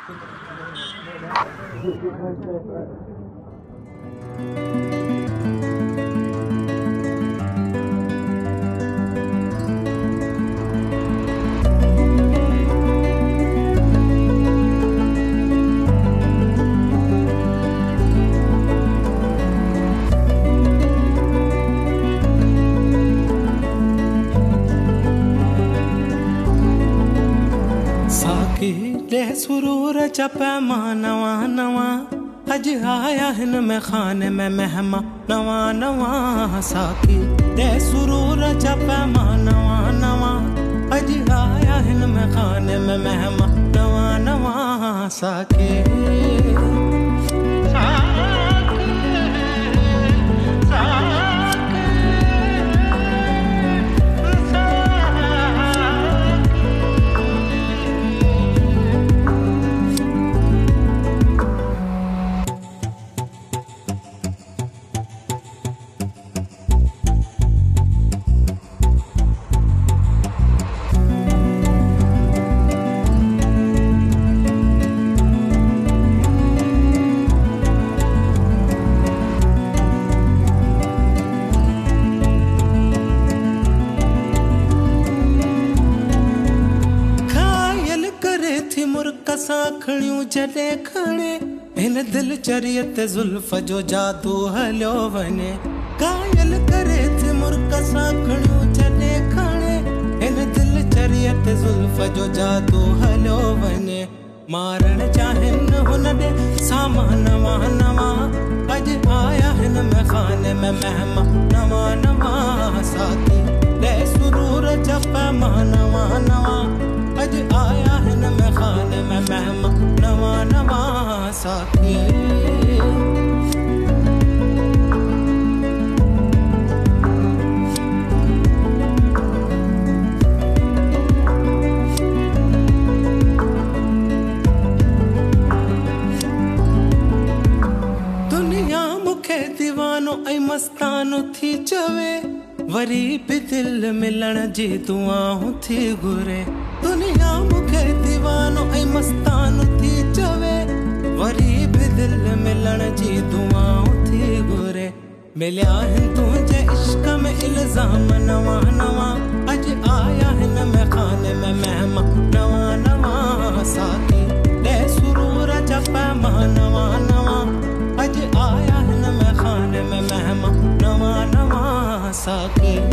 दे सुरूर च पैमा नवा नवा, अज आया हिन में खाने में मेहमा नवा नवा। साकी दे सुरूर च पैमा नवा नवा, अज आया हिन में खाने में मेहमा नवा नवा। साकी खड़ियूं जॾे खणे हिन दिल चरियत जुल्फ जो जादू हलियो वञे। कायल करे थी मुर्क सां खड़ियूं जॾे खणे हिन दिल चरियत जुल्फ जो जादू हलियो वञे। मारण चाहिन हुन ॾे सामा नवा नवा, अॼु आया हिन में खाने में मेहमा नवा नवा। साथी ॾे सुरूर जा पैमा नवा नवा, अॼु आया हिन में खाने में मेहमा नवा नवा। साथी दुनिया मुखे दीवानो ऐं मस्तानो थी चवे, वरी भी दिल मिलण जी दुआऊं थी घुरे। दुनिया मुखे दीवानो ऐं मस्तानो थी चवे, वरी भी दिल मिलण जी दुआऊं थी घुरे। मिलिया हिन तुझे इश्क में इल्जाम नवा नवा, अॼु आया हिन में खाने में मेहमा नवा नवा। साथी ॾे सुरूर जा पैमा नवा नवा, अॼु आया हिन में खाने में मेहमा नवा नवा। साथी